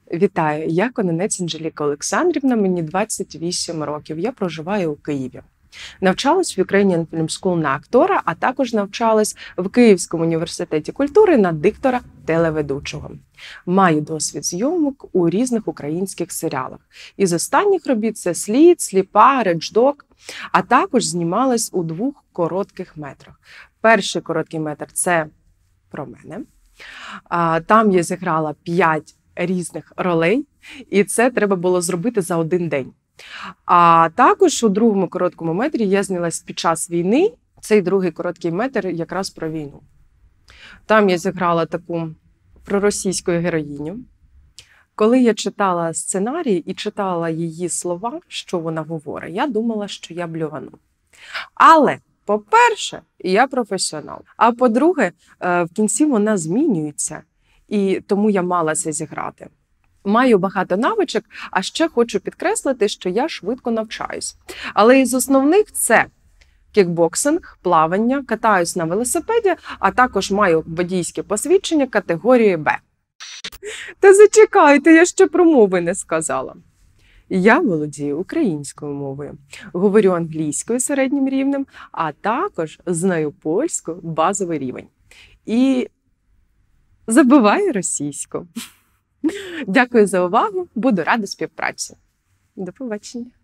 Вітаю, я Кононець Анжеліка Олександрівна, мені 28 років, я проживаю у Києві. Навчалась в Ukrainian Film School на актора, а також навчалась в Київському університеті культури на диктора телеведучого. Маю досвід зйомок у різних українських серіалах. Із останніх робіт це «Слід», «Сліпа», «Речдок», а також знімалась у 2 коротких метрах. Перший короткий метр – це про мене. Там я зіграла 5 різних ролей, і це треба було зробити за 1 день. А також у 2-му короткому метрі я знялась під час війни. Цей 2-й короткий метр якраз про війну. Там я зіграла таку проросійську героїню. Коли я читала сценарій і читала її слова, що вона говорить, я думала, що я блювану. Але, по-перше, я професіонал. А по-друге, в кінці вона змінюється. І тому я мала це зіграти. Маю багато навичок, а ще хочу підкреслити, що я швидко навчаюсь. Але із основних це кікбоксинг, плавання, катаюсь на велосипеді, а також маю водійське посвідчення категорії Б. Та зачекайте, я ще про мови не сказала. Я володію українською мовою, говорю англійською середнім рівнем, а також знаю польську базовий рівень. І забуваю російську. Дякую за увагу, буду рада співпраці. До побачення.